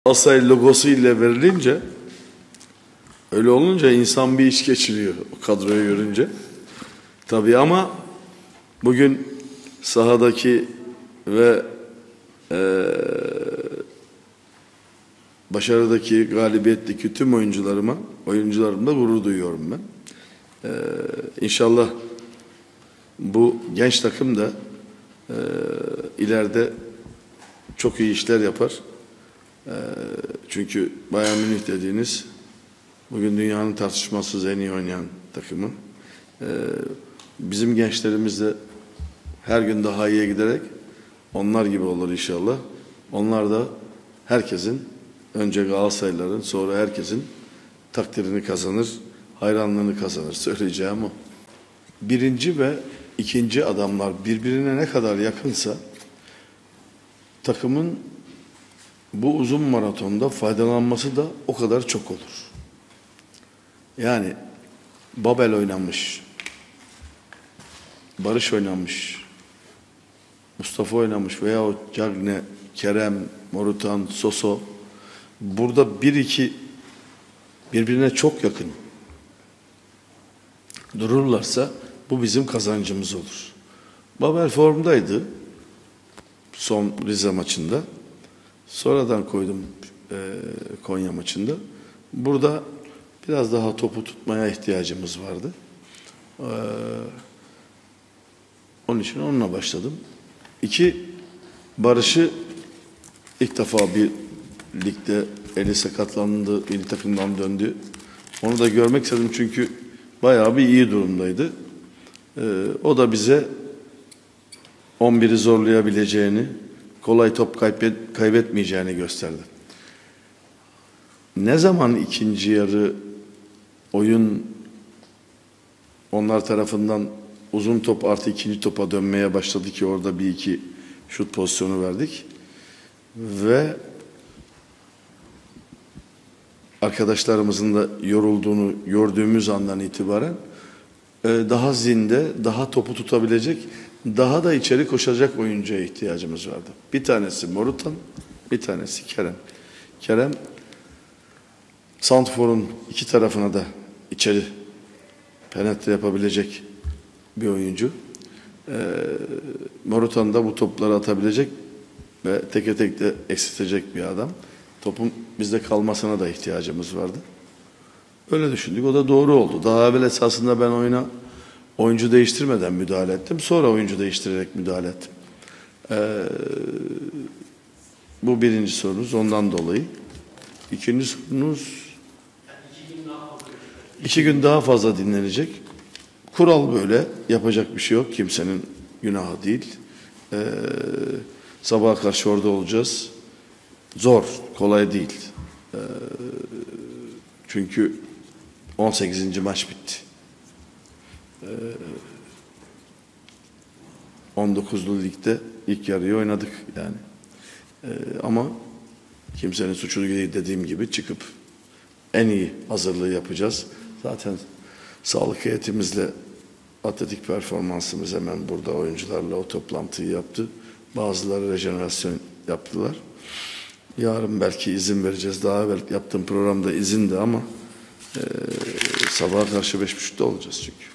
Galatasaray logosu ile verilince, öyle olunca insan bir iş geçiriyor o kadroyu görünce. Tabii ama bugün sahadaki ve başarıdaki, galibiyetteki tüm oyuncularımla gurur duyuyorum ben. İnşallah bu genç takım da ileride çok iyi işler yapar. Çünkü Bayern Münih dediğiniz bugün dünyanın tartışmasız en iyi oynayan takımı. Bizim gençlerimiz de her gün daha iyiye giderek onlar gibi olur inşallah. Onlar da herkesin, önce Galatasaraylıların, sonra herkesin takdirini kazanır, hayranlığını kazanır. Söyleyeceğim o. Birinci ve ikinci adamlar birbirine ne kadar yakınsa takımın bu uzun maratonda faydalanması da o kadar çok olur. Yani Babel oynamış, Barış oynamış, Mustafa oynamış veya o Cagne, Kerem, Morutan, Soso. Burada bir iki birbirine çok yakın dururlarsa bu bizim kazancımız olur. Babel formdaydı son Rize maçında. Sonradan koydum Konya maçında. Burada biraz daha topu tutmaya ihtiyacımız vardı. Onun için onunla başladım. Barış'ı ilk defa bir ligde eli sakatlandı, milli takımdan döndü. Onu da görmek istedim çünkü bayağı bir iyi durumdaydı. O da bize 11'i zorlayabileceğini, kolay top kaybetmeyeceğini gösterdi. Ne zaman ikinci yarı oyun onlar tarafından uzun top artı ikinci topa dönmeye başladı ki orada bir iki şut pozisyonu verdik. Ve arkadaşlarımızın da yorulduğunu gördüğümüz andan itibaren daha zinde, daha topu tutabilecek, daha da içeri koşacak oyuncuya ihtiyacımız vardı. Bir tanesi Morutan, bir tanesi Kerem. Kerem, Santfor'un iki tarafına da içeri penetre yapabilecek bir oyuncu. Morutan da bu topları atabilecek ve teke tek de eksiltecek bir adam. Topun bizde kalmasına da ihtiyacımız vardı. Öyle düşündük. O da doğru oldu. Daha evvel esasında ben oyuna oyuncu değiştirmeden müdahale ettim. Sonra oyuncu değiştirerek müdahale ettim. Bu birinci sorunuz. Ondan dolayı. İkinci sorunuz 2 gün daha fazla dinlenecek. Kural böyle. Yapacak bir şey yok. Kimsenin günahı değil. Sabaha karşı orada olacağız. Zor. Kolay değil. Çünkü 18. maç bitti. 19'lu ligde ilk yarıyı oynadık yani. Ama kimsenin suçu değil, dediğim gibi çıkıp en iyi hazırlığı yapacağız. Zaten sağlık heyetimizle atletik performansımız hemen burada oyuncularla o toplantıyı yaptı. Bazıları rejenerasyon yaptılar. Yarın belki izin vereceğiz. Daha evvel yaptığım programda izindi ama sabaha karşı 5.30'da olacağız çünkü.